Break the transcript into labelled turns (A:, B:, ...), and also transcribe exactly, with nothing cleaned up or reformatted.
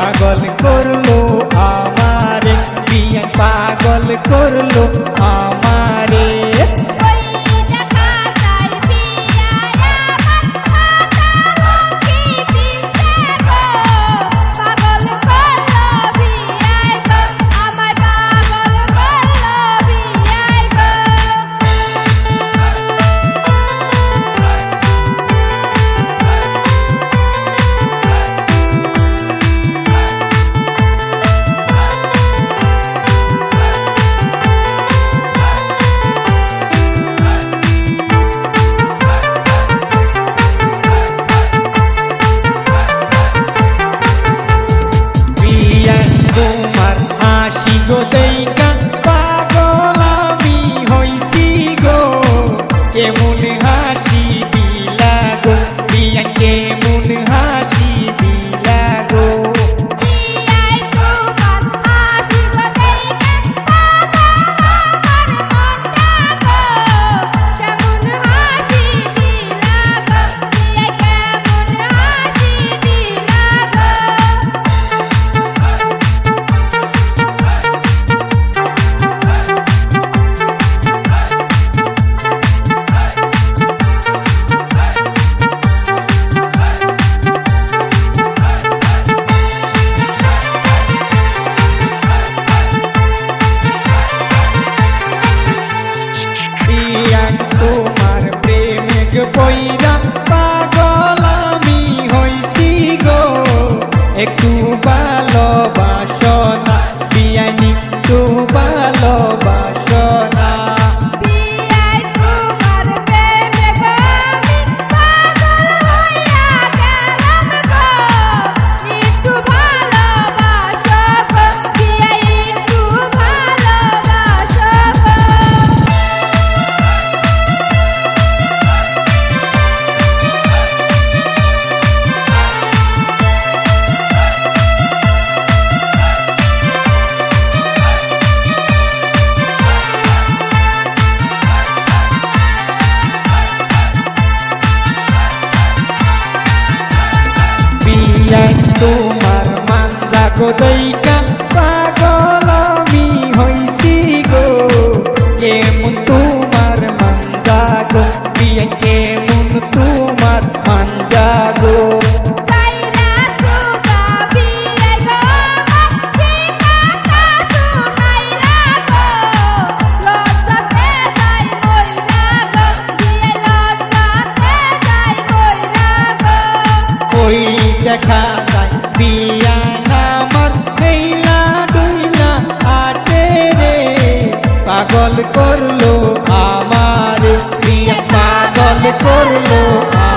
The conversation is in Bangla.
A: पागल करलो आमारे बियान पागल करलो आमारे केमुन हासि दिला गो बियान केमुन हासि दिला गो बियाय तोमार हासि गो देइखा पागल आमार मनटा गो केमुन हासि दिला गो बियाय केमुन हासि दिला गो তোমার প্রেমে পইরা পাগল আমি হইছি গো একটু ভালোবাসো না বিয়ানি একটু ভালোবাসো না বিয়াই তোমার প্রেমে গো আমি পাগল হইয়া গেলাম গো একটু ভালোবাসো গো বিয়াই একটু ভালোবাসো গো তোমার মানজা গো দেইখা পাগল আমি হইছি গো কেমন তোমার মানজা গো বিয়ান কেমন তোমার মানজা গো দেখা যায় বিয়ান আমার হেইলা ডুইলা আটে রে পাগল করলো আমারে বিয়ান পাগল করলো।